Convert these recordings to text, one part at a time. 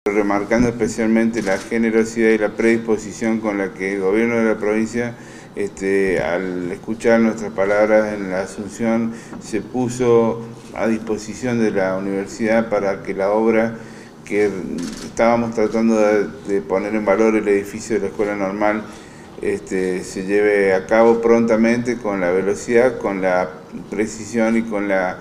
Remarcando especialmente la generosidad y la predisposición con la que el gobierno de la provincia, al escuchar nuestras palabras en la Asunción, se puso a disposición de la universidad para que la obra que estábamos tratando de poner en valor, el edificio de la Escuela Normal, se lleve a cabo prontamente, con la velocidad, con la precisión y con la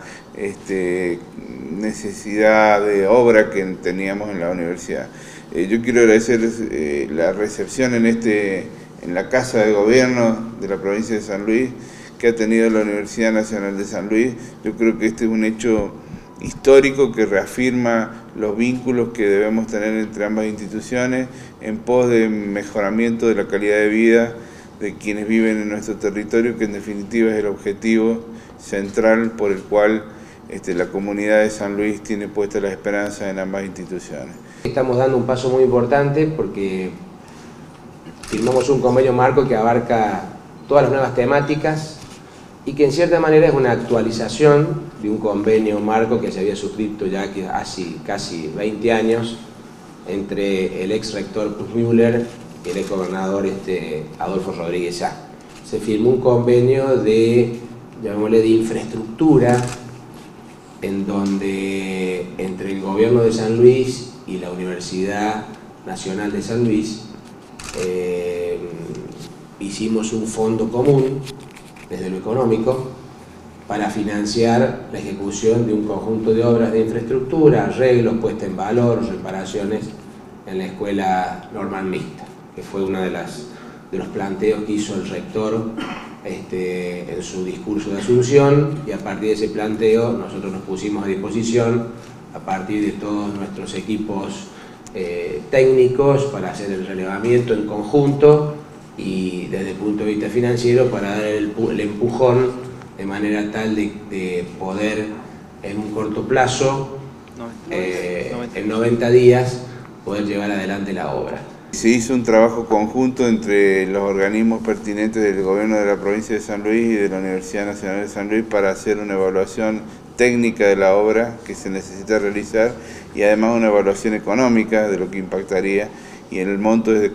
necesidad de obra que teníamos en la universidad. Yo quiero agradecer la recepción en la Casa de Gobierno de la provincia de San Luis que ha tenido la Universidad Nacional de San Luis. Yo creo que este es un hecho histórico que reafirma los vínculos que debemos tener entre ambas instituciones en pos de mejoramiento de la calidad de vida de quienes viven en nuestro territorio, que en definitiva es el objetivo central por el cual la comunidad de San Luis tiene puesta la esperanza en ambas instituciones. Estamos dando un paso muy importante porque firmamos un convenio marco que abarca todas las nuevas temáticas y que en cierta manera es una actualización de un convenio marco que se había suscrito ya hace casi 20 años entre el ex rector Müller y el ex gobernador Adolfo Rodríguez Sá. Se firmó un convenio de infraestructura en donde entre el gobierno de San Luis y la Universidad Nacional de San Luis hicimos un fondo común desde lo económico para financiar la ejecución de un conjunto de obras de infraestructura, arreglos, puesta en valor, reparaciones en la Escuela Normal Mixta, que fue uno de los planteos que hizo el rector en su discurso de Asunción, y a partir de ese planteo nosotros nos pusimos a disposición a partir de todos nuestros equipos técnicos para hacer el relevamiento en conjunto y desde el punto de vista financiero para dar el empujón de manera tal de poder en un corto plazo, en 90 días, poder llevar adelante la obra. Se hizo un trabajo conjunto entre los organismos pertinentes del gobierno de la provincia de San Luis y de la Universidad Nacional de San Luis para hacer una evaluación técnica de la obra que se necesita realizar y además una evaluación económica de lo que impactaría, y el monto es de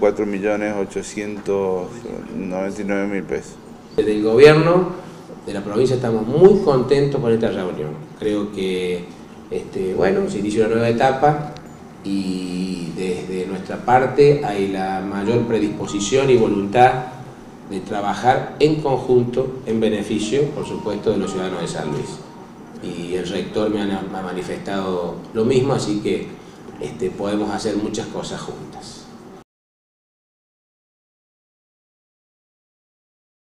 4.899.000 pesos. Desde el gobierno de la provincia estamos muy contentos con esta reunión. Creo que se inició una nueva etapa y desde nuestra parte hay la mayor predisposición y voluntad de trabajar en conjunto en beneficio, por supuesto, de los ciudadanos de San Luis. Y el rector me ha manifestado lo mismo, así que podemos hacer muchas cosas juntas.